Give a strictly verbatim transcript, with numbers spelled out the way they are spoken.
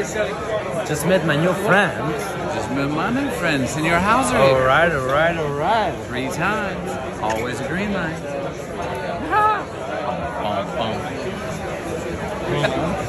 Just met my new friend. Just met my new friend, Senor Hauser. All right, all right, all right. Three times. Always a green light. Bum, bum.